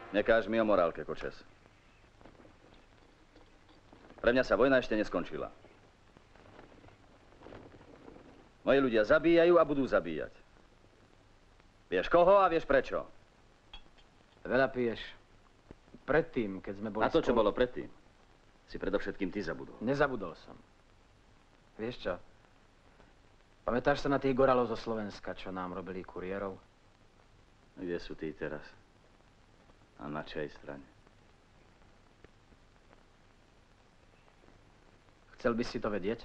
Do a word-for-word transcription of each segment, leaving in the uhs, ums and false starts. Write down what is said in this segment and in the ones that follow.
Nekáž mi o morálke, Kočes. Pre mňa sa vojna ešte neskončila. Moji ľudia zabíjajú a budú zabíjať. Vieš koho a vieš prečo? Veľa piješ. Predtým, keď sme boli A to, čo spolu... bolo predtým, si predovšetkým ty zabudol. Nezabudol som. Vieš čo? Pamätáš sa na tých goralov zo Slovenska, čo nám robili kuriérov? Kde sú tí teraz? A na čej strane? Chcel by si to vedieť?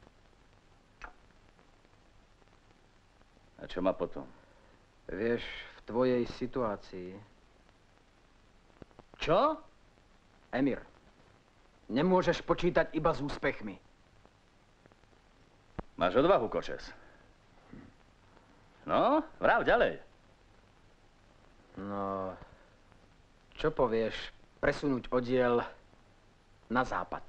A čo ma potom? Vieš, v tvojej situácii... Čo? Emir, nemôžeš počítať iba s úspechmi. Máš odvahu, Kočes. No, vrav ďalej. No, čo povieš presunúť oddiel na západ?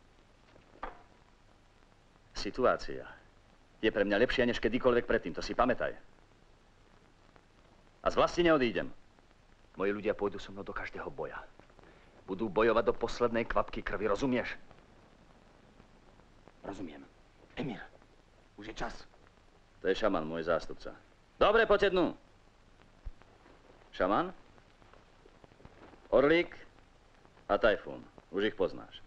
Situácia je pre mňa lepšia než kedykoľvek predtým, to si pamätaj. A z vlasti neodídem. Moji ľudia pôjdu so mnou do každého boja. Budú bojovať do poslednej kvapky krvi, rozumieš? Rozumiem. Emir, už je čas. To je Šaman, môj zástupca. Dobre, poďte dnu. Šaman, Orlík a Tajfún. Už ich poznáš.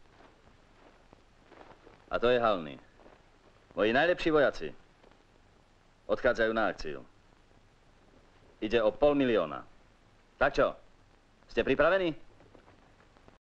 A to je Halný. Moji najlepší vojaci odchádzajú na akciu. Ide o pol milióna. Tak čo? Ste pripravení?